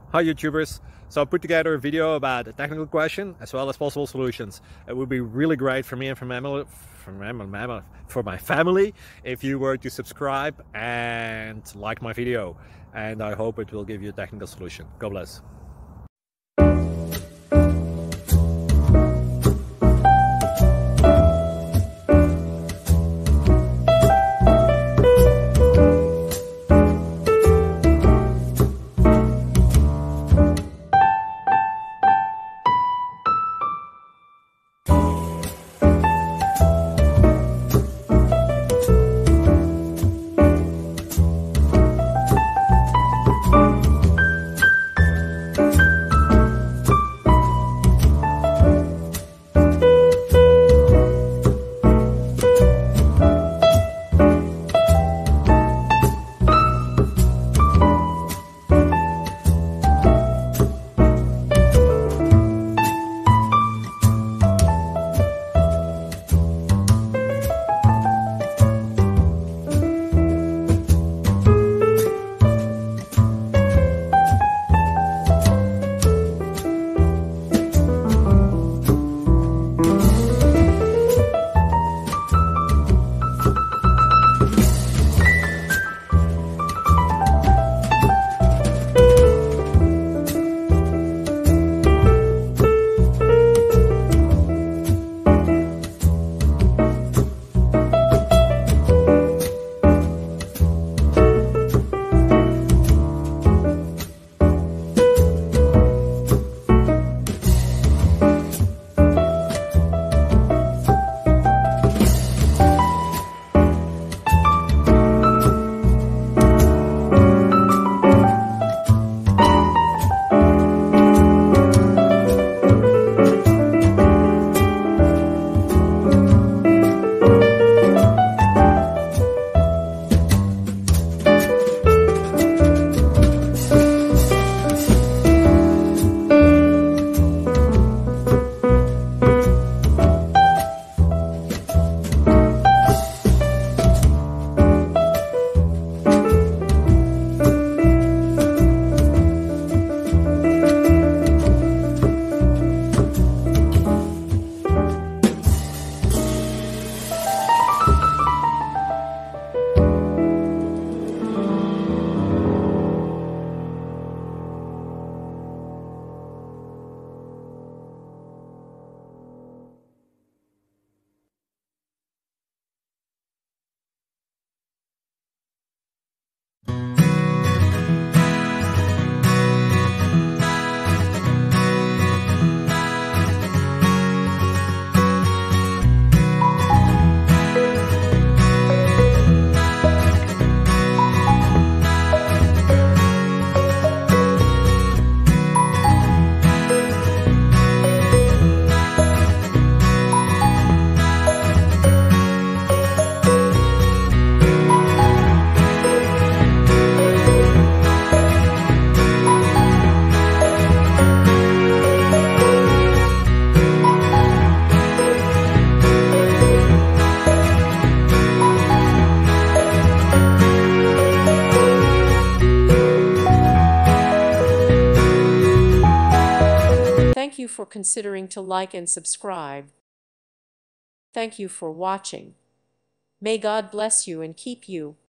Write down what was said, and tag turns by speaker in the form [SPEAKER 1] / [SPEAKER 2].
[SPEAKER 1] Hi YouTubers! So I put together a video about a technical question as well as possible solutions. It would be really great for me and for my family if you were to subscribe and like my video, and I hope it will give you a technical solution. God bless.
[SPEAKER 2] Thank you for considering to like and subscribe. Thank you for watching. May God bless you and keep you.